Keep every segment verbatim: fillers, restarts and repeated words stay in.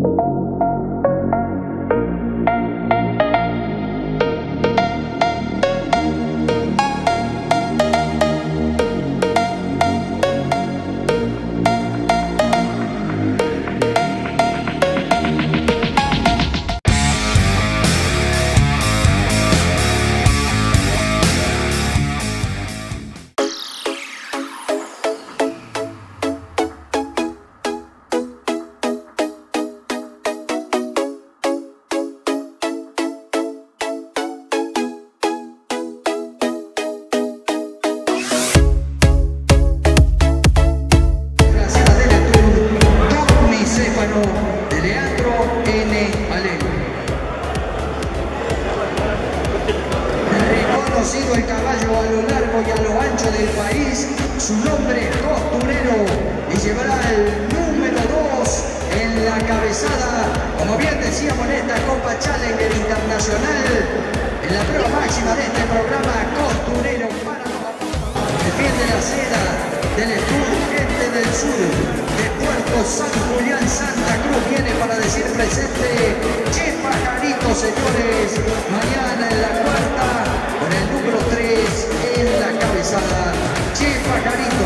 El caballo a lo largo y a lo ancho del país, su nombre es Costurero y llevará el número dos en la cabezada, como bien decíamos en esta Copa Challenger Internacional, en la prueba máxima de este programa. Costurero para defiende la seda del estudio, gente del sur, de Puerto San Julián, Santa Cruz, viene para decir presente. Che Pajarito, señores, mañana en la cuarta, con el número tres en la cabezada. Che Pajarito.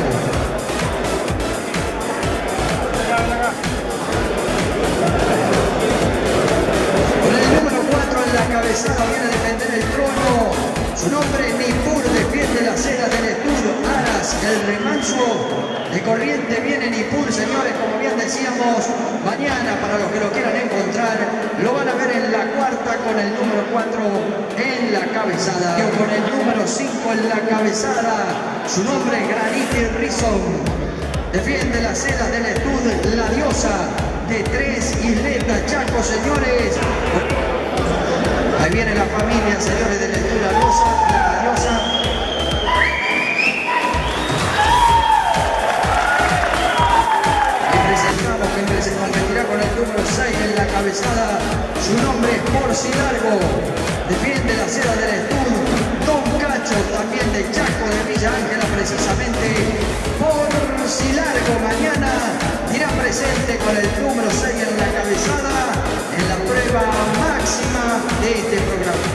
Con el número cuatro en la cabezada viene a defender el trono. Su nombre es Nippur, defiende la seda del estudio. Aras, el remanso de corriente, viene Nippur, señores, como bien decíamos. Mañana, para los que lo quieran encontrar, lo van a ver en la cuarta con el número cuatro en la cabezada. Con el número cinco en la cabezada, su nombre es Granite Rison. Defiende las sedas del estudio, la diosa de tres isletas Chaco, señores. Ahí viene la familia, señores, del estudio, la diosa, la diosa. Que se competirá con el número seis en la cabezada. Su nombre es Porcilargo, defiende la seda del estudio. Don Cacho, también de Chaco, de Villa Ángela, precisamente. Porcilargo mañana irá presente con el número seis en la cabezada en la prueba máxima de este programa.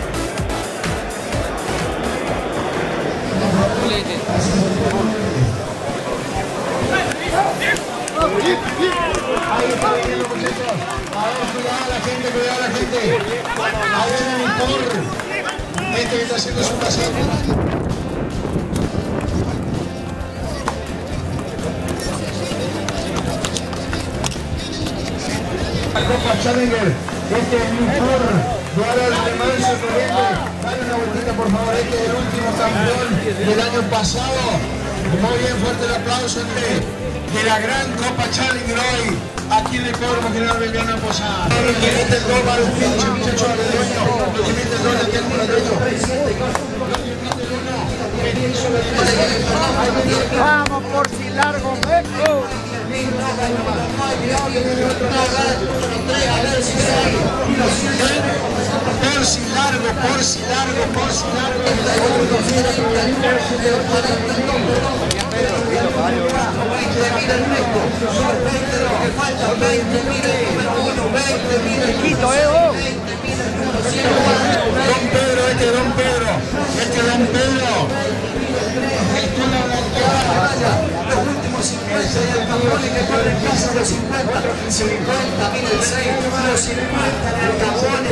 Ahí está viniendo, muchachos. A ver, cuidado la gente, cuidado la gente. Ahí viene Nippur. Este que está haciendo su paseo. La Copa Challenger. Este es Nippur. Duara el remanso corriente. Dale una vueltita, por favor. Este es el último campeón del año pasado. Muy bien, fuerte el aplauso de de la gran Copa Challenger hoy, aquí en el Hipódromo General Belgrano Posada. Los que mete el gol, el pinche muchacho al dueño, los que mete el gol aquí al dueño. Vamos, Porcilargo, Meco. Porcilargo, Porcilargo, Porcilargo. Don Pedro, este Don Pedro, este Don Pedro. Los últimos cincuenta de Alcapone que corren casa los cincuenta, cincuenta, mil el seis, los cincuenta de Alcapone,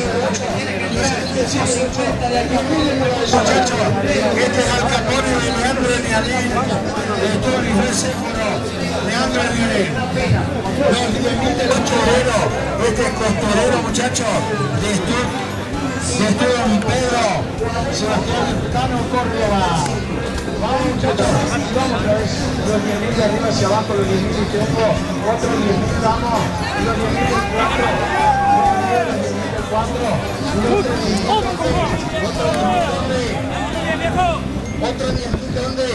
los cincuenta de Alcapone. Muchachos, este es Alcapone de Leandro de Nialín, de Tony Recéforo, Leandro de Nialín. Los diez mil del ocho obrero, este es Costurero, muchachos, de este Don Pedro, Sebastián Cano Córdoba. Vamos, muchachos, vamos otra vez. Los diez mil de arriba hacia abajo, los diez mil y tengo otros diez mil, vamos. Los diez mil del cuatro, los diez mil del cuatro, otros diez mil de dónde, otros diez mil de dónde.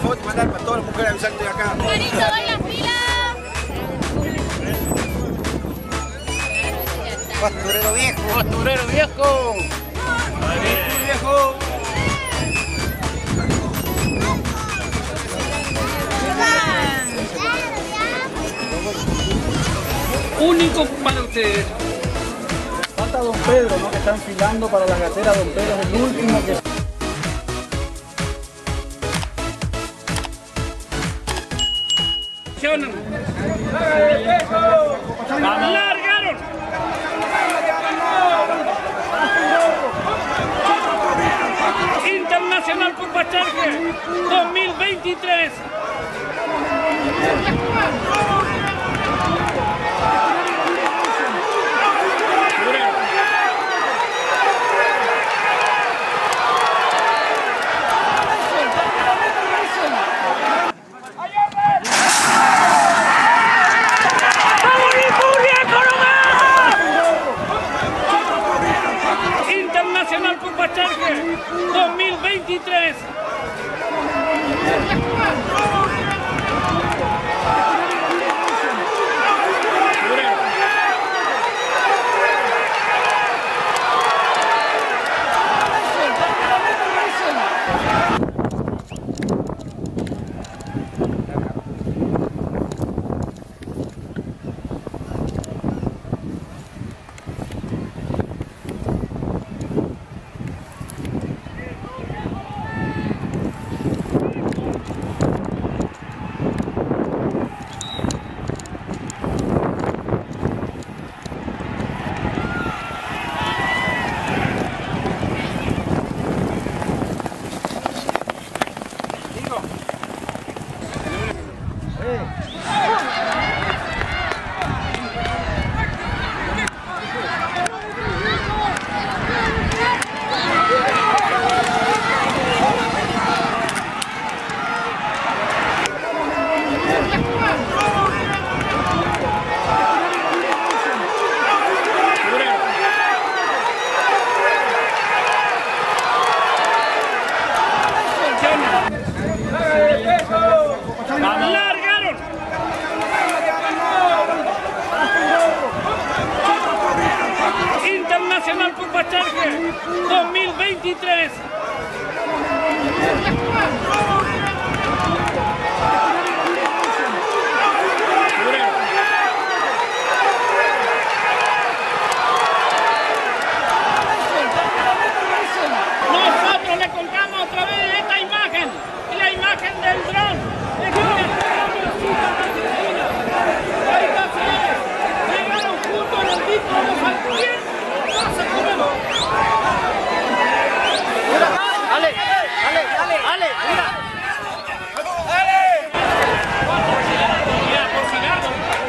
foto y mandar para todas las mujeres avisar que estoy acá. Marito, doy la fila. Costurero viejo. Costurero viejo. ¡Viejo, viejo! Único para ustedes. Falta Don Pedro, ¿no? Que está enfilando para la gatera. Don Pedro es el último que... ¡Largaron! Internacional Copa Charque dos mil veintitrés. Internacional Copa Charque dos mil veintitrés. ¡Largaron! Internacional Copa Charque dos mil veintitrés. Nosotros le contamos otra vez esta imagen, la imagen del dron. Llegaron juntos en el disco, al cien, pasa conmigo. Dale, dale, dale, dale, mira. Mira, por cigarro.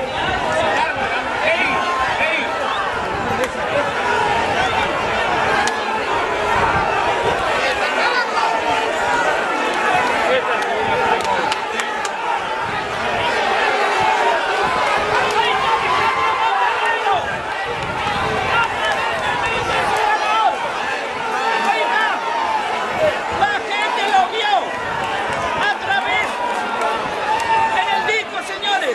¡Ey! ¡Ey! La gente lo vio a través en el disco, señores.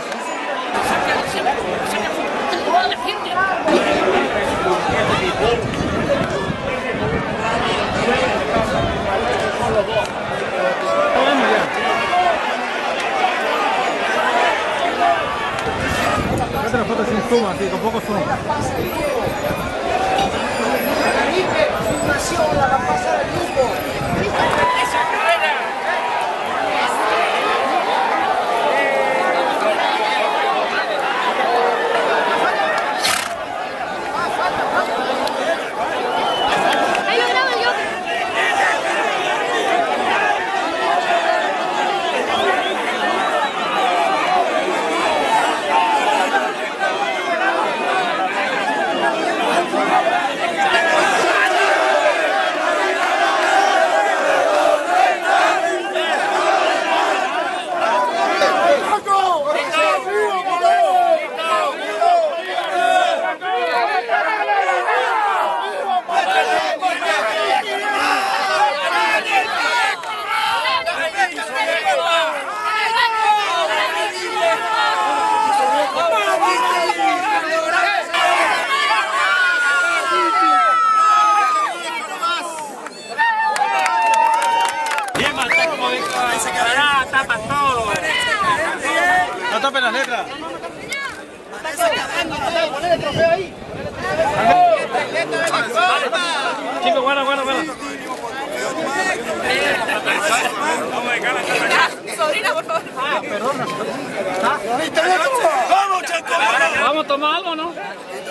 Sácate la foto sin zoom, así, con poco zoom. Filmación, la va a pasar al grupo. ¡Esa carrera! Ahí lo grabo yo. tapen las letras. Poner el trofeo ahí. Chicos, guarda, guarda, guarda. Sobrina, por favor. Ah, perdona. Vamos, Chaco, vamos. Vamos a tomar algo, ¿no?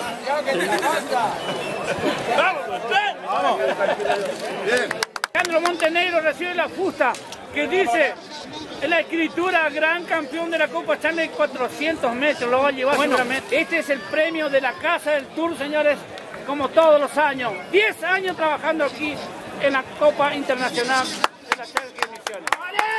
Vamos, vamos. Alejandro Montenegro recibe la fusta que dice en la escritura gran campeón de la Copa Charlie cuatrocientos metros, lo va a llevar bueno, seguramente. Este es el premio de la Casa del Tour, señores, como todos los años. diez años trabajando aquí en la Copa Internacional de la Charlie Misiones.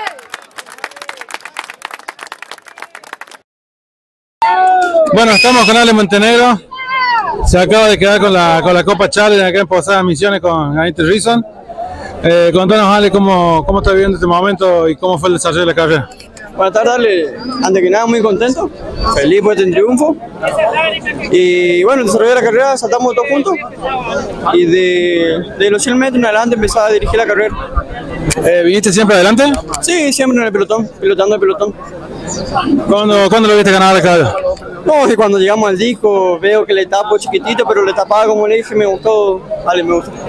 Bueno, estamos con Ale Montenegro. Se acaba de quedar con la, con la Copa Charlie acá en Posadas Misiones con Granite Reason. Eh, contanos, Ale, cómo, cómo está viviendo este momento y cómo fue el desarrollo de la carrera. Buenas tardes, Ale. Antes que nada, muy contento, feliz por este triunfo. Y bueno, el desarrollo de la carrera saltamos todos juntos. Y de, de los cien metros en adelante empezaba a dirigir la carrera. Eh, ¿Viniste siempre adelante? Sí, siempre en el pelotón, pilotando el pelotón. ¿Cuándo, ¿cuándo lo viste ganar la carrera? No, y cuando llegamos al disco veo que le tapo chiquitito, pero le tapaba como le dije, me gustó, vale, me gustó.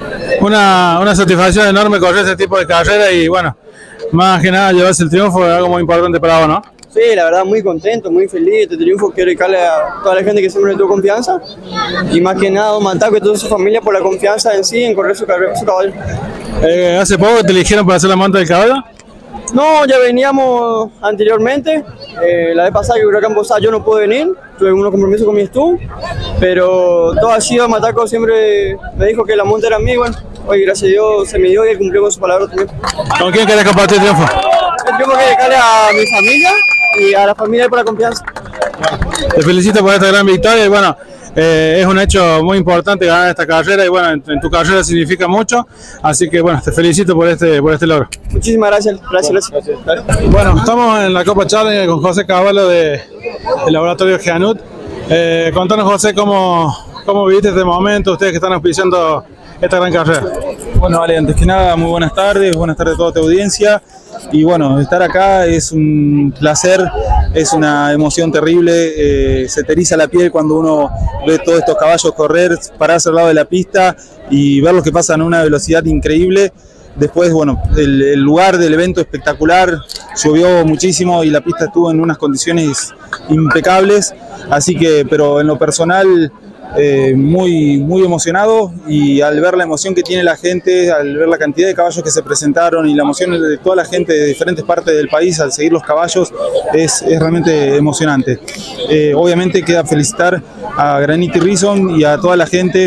Una, una satisfacción enorme correr ese tipo de carrera y bueno, más que nada llevarse el triunfo es algo muy importante para vos, ¿no? Sí, la verdad muy contento, muy feliz, este triunfo quiero dedicarle a toda la gente que siempre me tuvo confianza y más que nada a Don Mataco y toda su familia por la confianza en sí, en correr su, carrera, su caballo. Eh, ¿Hace poco te eligieron para hacer la monta del caballo? No, ya veníamos anteriormente, eh, la vez pasada que Huracán Posadas yo no pude venir, tuve unos compromisos con mi estudio, pero todo ha sido, Mataco siempre me dijo que la monta era mía y bueno, hoy gracias a Dios se me dio y él cumplió con su palabra también. ¿Con quién querés compartir el triunfo? El triunfo que dedicarle a mi familia y a la familia por la confianza. Te felicito por esta gran victoria y bueno, eh, es un hecho muy importante ganar esta carrera y bueno, en, en tu carrera significa mucho, así que bueno, te felicito por este, por este logro. Muchísimas gracias, gracias, gracias. Bueno, estamos en la Copa Challenge con José Cavallo de, del laboratorio Geanut. Eh, contanos, José, cómo, cómo viviste este momento, ustedes que están auspiciando esta gran carrera. Bueno, Ale, antes que nada, muy buenas tardes, buenas tardes a toda tu audiencia. Y bueno, estar acá es un placer, es una emoción terrible, eh, se te eriza la piel cuando uno ve todos estos caballos correr, pararse al lado de la pista y ver los que pasan a una velocidad increíble. Después, bueno, el, el lugar del evento espectacular, llovió muchísimo y la pista estuvo en unas condiciones impecables, así que, pero en lo personal, Eh, muy, muy emocionado y al ver la emoción que tiene la gente, al ver la cantidad de caballos que se presentaron y la emoción de toda la gente de diferentes partes del país al seguir los caballos, es, es realmente emocionante. Eh, obviamente queda felicitar a Granite Reason y a toda la gente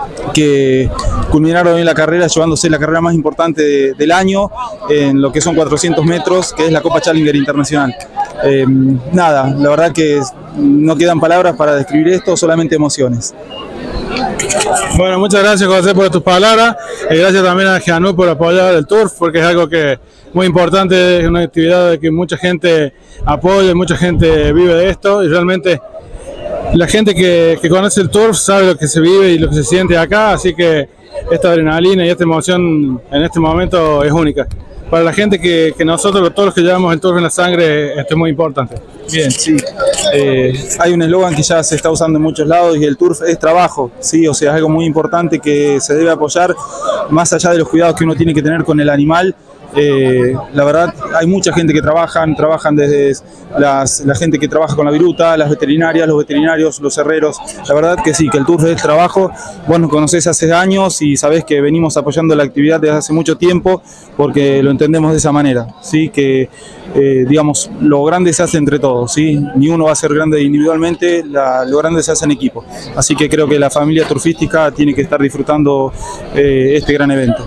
que culminaron hoy la carrera llevándose la carrera más importante de, del año en lo que son cuatrocientos metros, que es la Copa Challenger Internacional. Eh, nada, la verdad que no quedan palabras para describir esto, solamente emociones. Bueno, muchas gracias, José, por tus palabras y gracias también a Geanut por apoyar el Turf, porque es algo que es muy importante, es una actividad de que mucha gente apoya, mucha gente vive de esto y realmente la gente que, que conoce el Turf sabe lo que se vive y lo que se siente acá, así que esta adrenalina y esta emoción en este momento es única. Para la gente que, que nosotros, todos los que llevamos el Turf en la sangre, esto es muy importante. Bien, sí. Eh, hay un eslogan que ya se está usando en muchos lados y el Turf es trabajo, sí, o sea, es algo muy importante que se debe apoyar, más allá de los cuidados que uno tiene que tener con el animal. Eh, la verdad, hay mucha gente que trabajan, trabajan desde las, la gente que trabaja con la viruta, las veterinarias, los veterinarios, los herreros. La verdad que sí, que el Turf es trabajo. Vos nos conocés hace años y sabés que venimos apoyando la actividad desde hace mucho tiempo porque lo entendemos de esa manera, ¿sí? Que eh, digamos, lo grande se hace entre todos, ¿sí? Ni uno va a ser grande individualmente, la, lo grande se hace en equipo. Así que creo que la familia turfística tiene que estar disfrutando eh, este gran evento.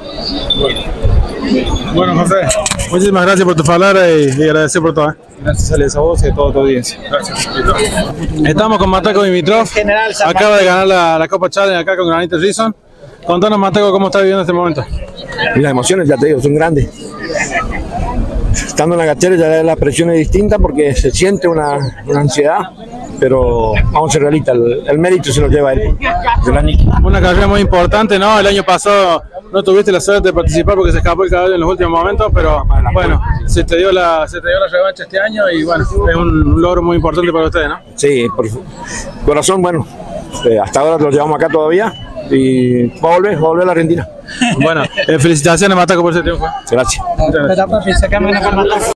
Bueno, José, muchísimas gracias por tus palabras y, y agradecer por todo. ¿eh? Gracias, Alex, a vos y a toda tu audiencia. Gracias. Estamos con Mataco Dimitrov, acaba de ganar la, la Copa Challenge acá con Granite Reason. Contanos, Mataco, cómo está viviendo este momento. Y las emociones, ya te digo, son grandes. Estando en la gatera ya la presión es distinta porque se siente una, una ansiedad, pero vamos a ser realistas, el, el mérito se lo lleva él. Una carrera muy importante, ¿no? El año pasado no tuviste la suerte de participar porque se escapó el caballo en los últimos momentos, pero bueno, se te dio la, se te dio la revancha este año y bueno, es un logro muy importante para ustedes, ¿no? Sí, por corazón, bueno, eh, hasta ahora lo llevamos acá todavía y va a volver, va a volver a la Argentina. Bueno, eh, felicitaciones Mataco por ese triunfo. Gracias. Gracias.